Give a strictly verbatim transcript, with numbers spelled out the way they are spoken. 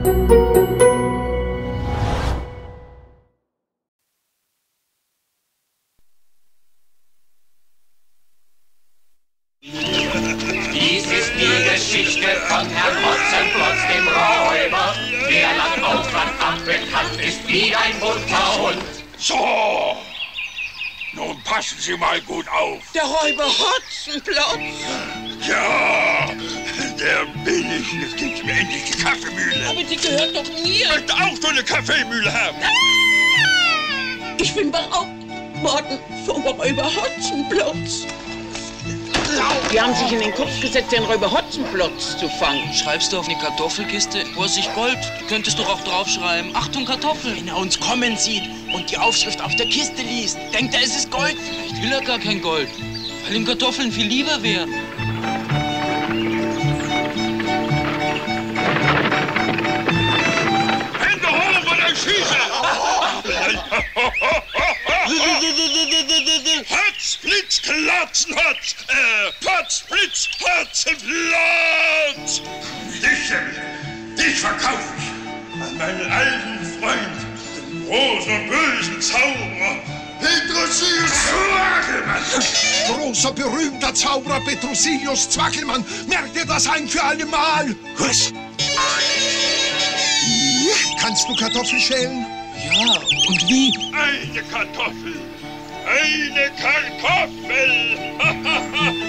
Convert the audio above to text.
Dies ist die Geschichte von Herrn Hotzenplotz, dem Räuber, der lang auf Land ab bekannt ist wie ein bunter Hund. So, nun passen Sie mal gut auf. Der Räuber Hotzenplotz. Ja, der bin ich. Jetzt gibt's mir endlich die Kaffeemühle. Aber die gehört doch mir. Ich möchte auch so eine Kaffeemühle haben. Ich bin beraubt worden vom Räuber Hotzenplotz. Die haben sich in den Kopf gesetzt, den Räuber Hotzenplotz zu fangen. Schreibst du auf die Kartoffelkiste, Vorsicht Gold? Du könntest doch auch draufschreiben, Achtung Kartoffeln. Wenn er uns kommen sieht und die Aufschrift auf der Kiste liest, denkt er, es ist Gold. Vielleicht will er gar kein Gold, weil ihm Kartoffeln viel lieber wären. Hände hoch und erschieße! Hotz, Blitz, Klatzen, Hotz! Äh, Potz, Blitz, Hotzenplotz! Dich, dich verkaufe ich an meinen alten Freund, den großen und bösen Zauberer, Petrosilius Zwackelmann! Großer, berühmter Zauberer Petrosilius Zwackelmann, merkt dir das ein für alle Mal? Was? Kannst du Kartoffeln schälen? Ja, und wie? Eine Kartoffel! Eine Kartoffel!